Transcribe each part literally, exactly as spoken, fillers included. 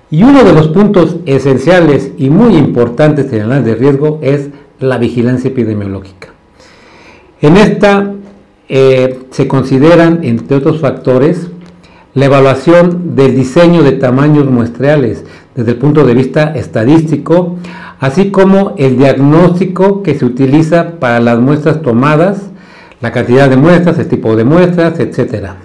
Y uno de los puntos esenciales y muy importantes en el análisis de riesgo es la vigilancia epidemiológica. En esta eh, se consideran, entre otros factores, la evaluación del diseño de tamaños muestreales desde el punto de vista estadístico, así como el diagnóstico que se utiliza para las muestras tomadas, la cantidad de muestras, el tipo de muestras, etcétera.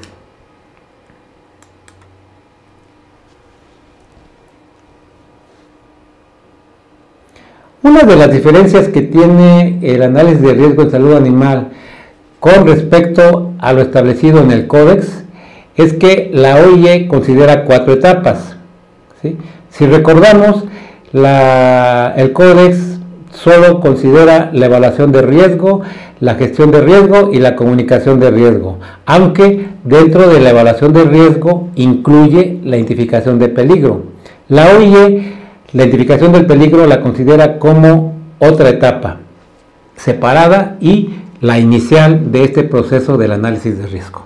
Una de las diferencias que tiene el análisis de riesgo en salud animal con respecto a lo establecido en el Códex es que la O I E considera cuatro etapas, ¿sí? Si recordamos, la, el Códex solo considera la evaluación de riesgo, la gestión de riesgo y la comunicación de riesgo, aunque dentro de la evaluación de riesgo incluye la identificación de peligro. La O I E, la identificación del peligro la considera como otra etapa separada y la inicial de este proceso del análisis de riesgo.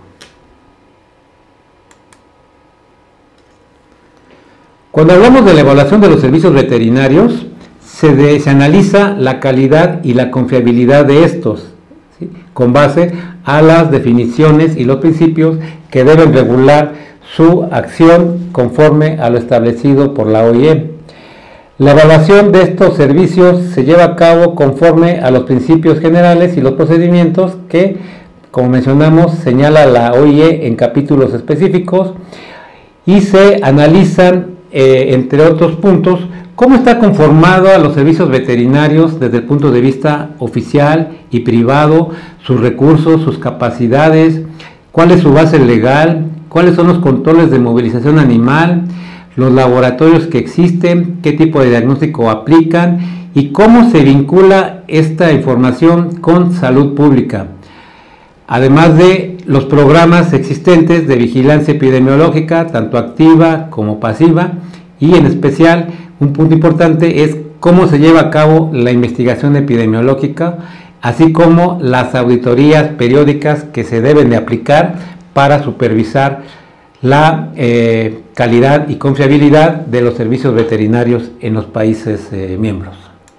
Cuando hablamos de la evaluación de los servicios veterinarios, se, de, se analiza la calidad y la confiabilidad de estos, ¿sí?, con base a las definiciones y los principios que deben regular su acción conforme a lo establecido por la O I E. La evaluación de estos servicios se lleva a cabo conforme a los principios generales y los procedimientos que, como mencionamos, señala la O I E en capítulos específicos, y se analizan Eh, entre otros puntos, cómo está conformado a los servicios veterinarios desde el punto de vista oficial y privado, sus recursos, sus capacidades, cuál es su base legal, cuáles son los controles de movilización animal, los laboratorios que existen, qué tipo de diagnóstico aplican y cómo se vincula esta información con salud pública. Además de los programas existentes de vigilancia epidemiológica, tanto activa como pasiva, y en especial un punto importante es cómo se lleva a cabo la investigación epidemiológica, así como las auditorías periódicas que se deben de aplicar para supervisar la eh, calidad y confiabilidad de los servicios veterinarios en los países eh, miembros.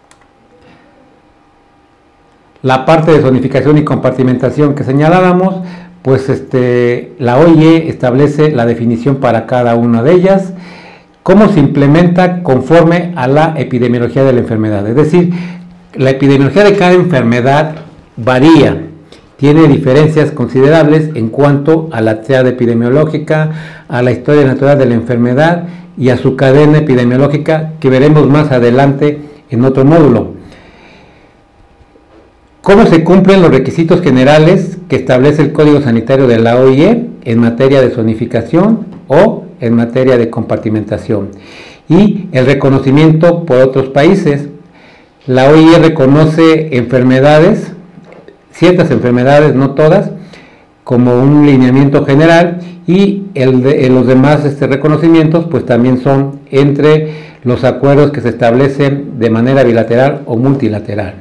La parte de zonificación y compartimentación que señalábamos, pues este, la O I E establece la definición para cada una de ellas, cómo se implementa conforme a la epidemiología de la enfermedad. Es decir, la epidemiología de cada enfermedad varía, tiene diferencias considerables en cuanto a la triada epidemiológica, a la historia natural de la enfermedad y a su cadena epidemiológica, que veremos más adelante en otro módulo. ¿Cómo se cumplen los requisitos generales que establece el Código Sanitario de la O I E en materia de zonificación o en materia de compartimentación? Y el reconocimiento por otros países. La O I E reconoce enfermedades, ciertas enfermedades, no todas, como un lineamiento general, y el de, los demás este, reconocimientos pues también son entre los acuerdos que se establecen de manera bilateral o multilateral.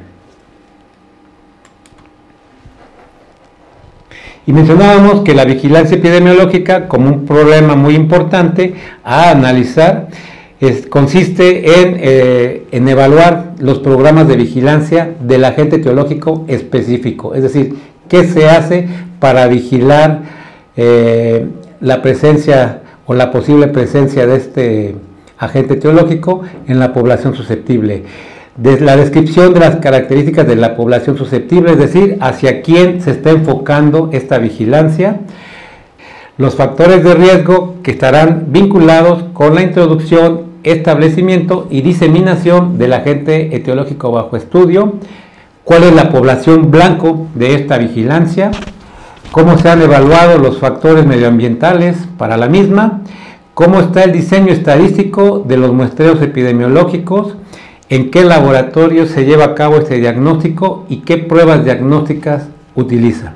Y mencionábamos que la vigilancia epidemiológica, como un problema muy importante a analizar, es, consiste en, eh, en evaluar los programas de vigilancia del agente etiológico específico, es decir, qué se hace para vigilar eh, la presencia o la posible presencia de este agente etiológico en la población susceptible. De la descripción de las características de la población susceptible, es decir, hacia quién se está enfocando esta vigilancia, los factores de riesgo que estarán vinculados con la introducción, establecimiento y diseminación del agente etiológico bajo estudio, cuál es la población blanco de esta vigilancia, cómo se han evaluado los factores medioambientales para la misma, cómo está el diseño estadístico de los muestreos epidemiológicos, en qué laboratorio se lleva a cabo este diagnóstico y qué pruebas diagnósticas utiliza.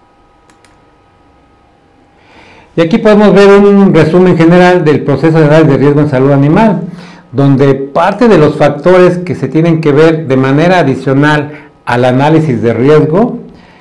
Y aquí podemos ver un resumen general del proceso de análisis de riesgo en salud animal, donde parte de los factores que se tienen que ver de manera adicional al análisis de riesgo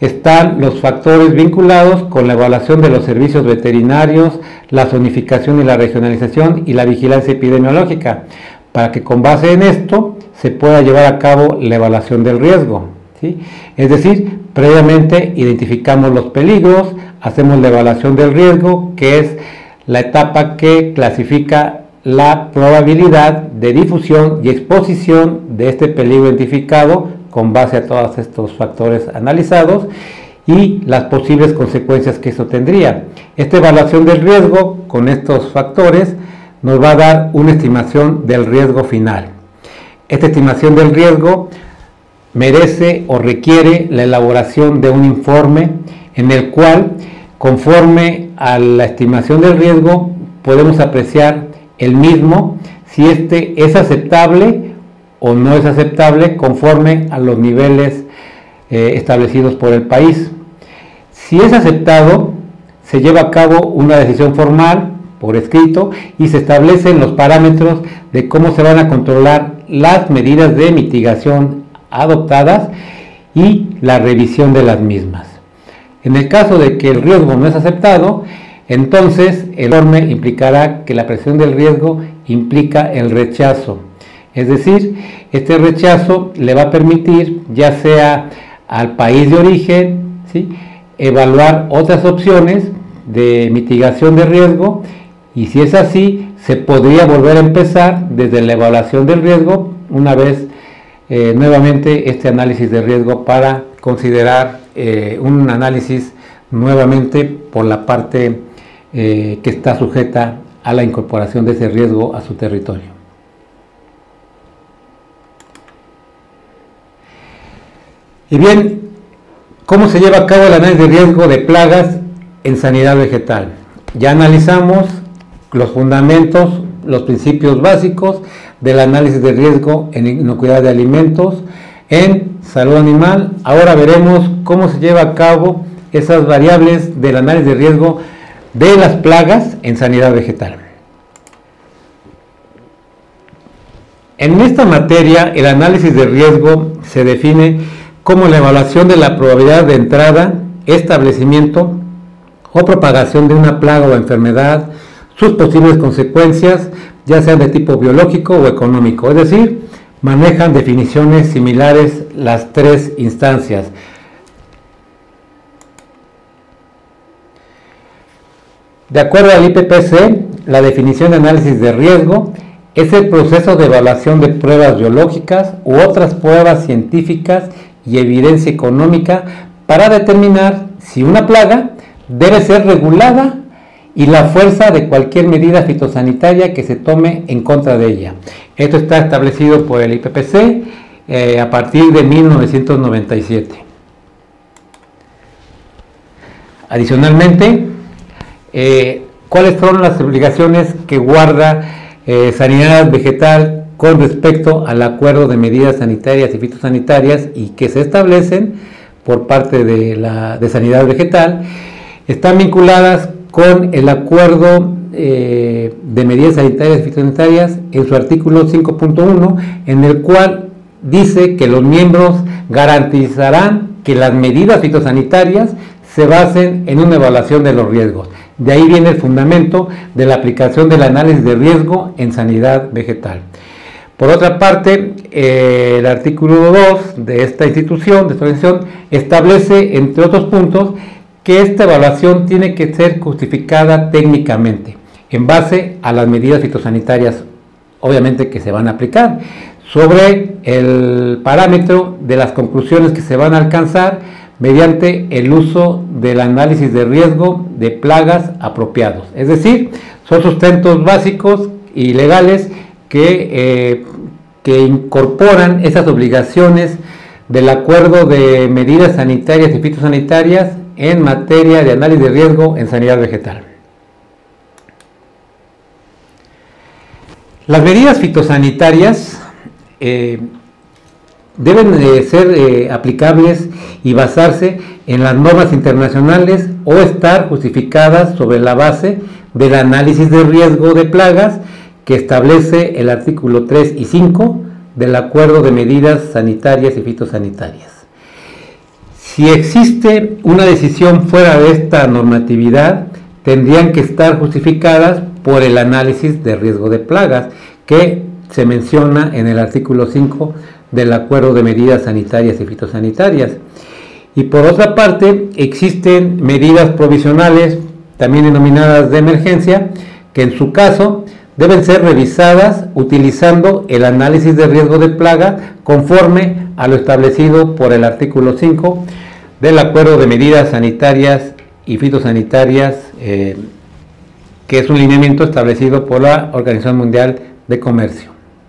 están los factores vinculados con la evaluación de los servicios veterinarios, la zonificación y la regionalización y la vigilancia epidemiológica, para que con base en esto se pueda llevar a cabo la evaluación del riesgo, ¿sí? Es decir, previamente identificamos los peligros, hacemos la evaluación del riesgo, que es la etapa que clasifica la probabilidad de difusión y exposición de este peligro identificado con base a todos estos factores analizados y las posibles consecuencias que eso tendría. Esta evaluación del riesgo con estos factores nos va a dar una estimación del riesgo final. Esta estimación del riesgo merece o requiere la elaboración de un informe en el cual, conforme a la estimación del riesgo, podemos apreciar el mismo, si este es aceptable o no es aceptable conforme a los niveles eh, establecidos por el país. Si es aceptado, se lleva a cabo una decisión formal por escrito y se establecen los parámetros de cómo se van a controlar las medidas de mitigación adoptadas y la revisión de las mismas. En el caso de que el riesgo no es aceptado, entonces el informe implicará que la apreciación del riesgo implica el rechazo. Es decir, este rechazo le va a permitir, ya sea al país de origen, ¿sí?, evaluar otras opciones de mitigación de riesgo, y si es así, se podría volver a empezar desde la evaluación del riesgo una vez eh, nuevamente este análisis de riesgo para considerar eh, un análisis nuevamente por la parte eh, que está sujeta a la incorporación de ese riesgo a su territorio. Y bien, ¿cómo se lleva a cabo el análisis de riesgo de plagas en sanidad vegetal? Ya analizamos los fundamentos, los principios básicos del análisis de riesgo en inocuidad de alimentos, en salud animal. Ahora veremos cómo se lleva a cabo esas variables del análisis de riesgo de las plagas en sanidad vegetal. En esta materia, el análisis de riesgo se define como la evaluación de la probabilidad de entrada, establecimiento o propagación de una plaga o enfermedad, sus posibles consecuencias, ya sean de tipo biológico o económico. Es decir, manejan definiciones similares las tres instancias. De acuerdo al I P P C, la definición de análisis de riesgo es el proceso de evaluación de pruebas biológicas u otras pruebas científicas y evidencia económica para determinar si una plaga debe ser regulada y la fuerza de cualquier medida fitosanitaria que se tome en contra de ella. Esto está establecido por el I P P C eh, a partir de mil novecientos noventa y siete. Adicionalmente, eh, ¿cuáles son las obligaciones que guarda eh, Sanidad Vegetal con respecto al acuerdo de medidas sanitarias y fitosanitarias y que se establecen por parte de la de Sanidad Vegetal? Están vinculadas con el acuerdo eh, de medidas sanitarias y fitosanitarias en su artículo cinco punto uno, en el cual dice que los miembros garantizarán que las medidas fitosanitarias se basen en una evaluación de los riesgos. De ahí viene el fundamento de la aplicación del análisis de riesgo en sanidad vegetal. Por otra parte, eh, el artículo dos de esta institución, de esta organización, establece, entre otros puntos, que esta evaluación tiene que ser justificada técnicamente, en base a las medidas fitosanitarias, obviamente, que se van a aplicar, sobre el parámetro de las conclusiones que se van a alcanzar mediante el uso del análisis de riesgo de plagas apropiados. Es decir, son sustentos básicos y legales que, eh, que incorporan esas obligaciones del acuerdo de medidas sanitarias y fitosanitarias en materia de análisis de riesgo en sanidad vegetal. Las medidas fitosanitarias eh, deben de ser eh, aplicables y basarse en las normas internacionales o estar justificadas sobre la base del análisis de riesgo de plagas que establece el artículo tres y cinco del acuerdo de medidas sanitarias y fitosanitarias. Si existe una decisión fuera de esta normatividad, tendrían que estar justificadas por el análisis de riesgo de plagas que se menciona en el artículo cinco del Acuerdo de Medidas Sanitarias y Fitosanitarias. Y por otra parte, existen medidas provisionales, también denominadas de emergencia, que en su caso deben ser revisadas utilizando el análisis de riesgo de plaga conforme a lo establecido por el artículo cinco del Acuerdo de Medidas Sanitarias y Fitosanitarias, eh, que es un lineamiento establecido por la Organización Mundial de Comercio.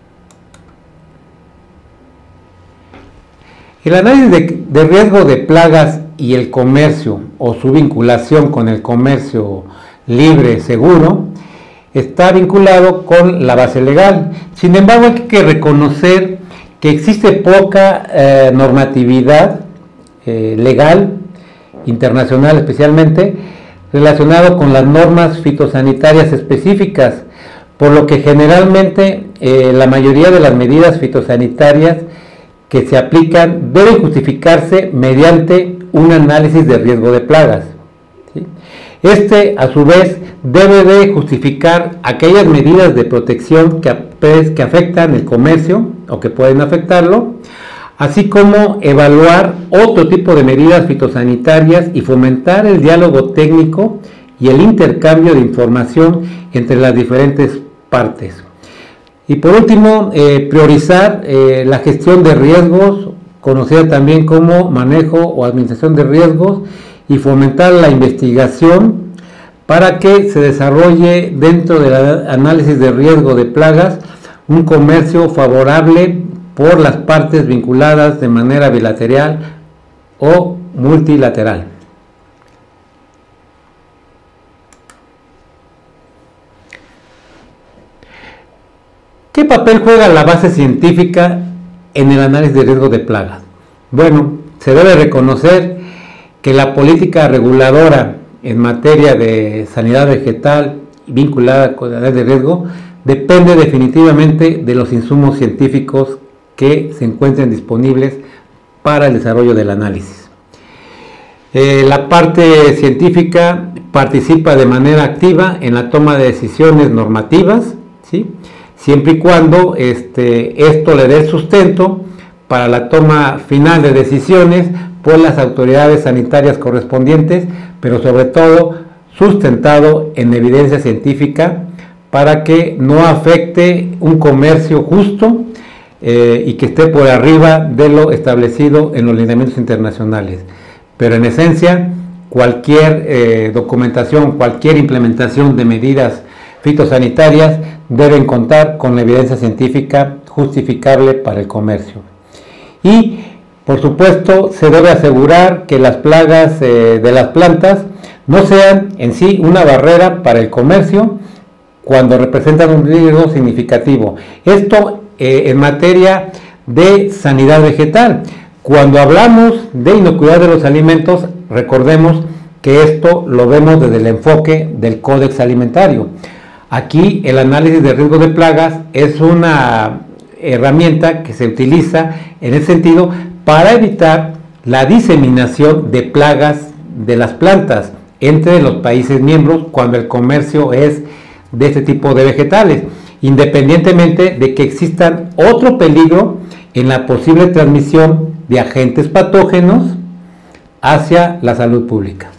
El análisis de, de riesgo de plagas y el comercio o su vinculación con el comercio libre, seguro, está vinculado con la base legal. Sin embargo, hay que reconocer que existe poca eh, normatividad eh, legal, internacional especialmente, relacionado con las normas fitosanitarias específicas, por lo que generalmente eh, la mayoría de las medidas fitosanitarias que se aplican deben justificarse mediante un análisis de riesgo de plagas, ¿sí? Este, a su vez, debe de justificar aquellas medidas de protección que, que afectan el comercio o que pueden afectarlo, así como evaluar otro tipo de medidas fitosanitarias y fomentar el diálogo técnico y el intercambio de información entre las diferentes partes. Y por último, eh, priorizar eh, la gestión de riesgos, conocida también como manejo o administración de riesgos, y fomentar la investigación para que se desarrolle dentro del análisis de riesgo de plagas un comercio favorable por las partes vinculadas de manera bilateral o multilateral. ¿Qué papel juega la base científica en el análisis de riesgo de plagas? Bueno, se debe reconocer que la política reguladora en materia de sanidad vegetal vinculada con el análisis de riesgo depende definitivamente de los insumos científicos que se encuentren disponibles para el desarrollo del análisis. Eh, la parte científica participa de manera activa en la toma de decisiones normativas, ¿sí?, siempre y cuando este, esto le dé sustento para la toma final de decisiones por las autoridades sanitarias correspondientes, pero sobre todo sustentado en evidencia científica para que no afecte un comercio justo eh, y que esté por arriba de lo establecido en los lineamientos internacionales. Pero en esencia, cualquier eh, documentación, cualquier implementación de medidas fitosanitarias deben contar con la evidencia científica justificable para el comercio. Y, por supuesto, se debe asegurar que las plagas eh, de las plantas no sean en sí una barrera para el comercio cuando representan un riesgo significativo. Esto eh, en materia de sanidad vegetal. Cuando hablamos de inocuidad de los alimentos, recordemos que esto lo vemos desde el enfoque del Códex Alimentario. Aquí el análisis de riesgo de plagas es una herramienta que se utiliza en ese sentido para evitar la diseminación de plagas de las plantas entre los países miembros cuando el comercio es de este tipo de vegetales, independientemente de que existan otro peligro en la posible transmisión de agentes patógenos hacia la salud pública.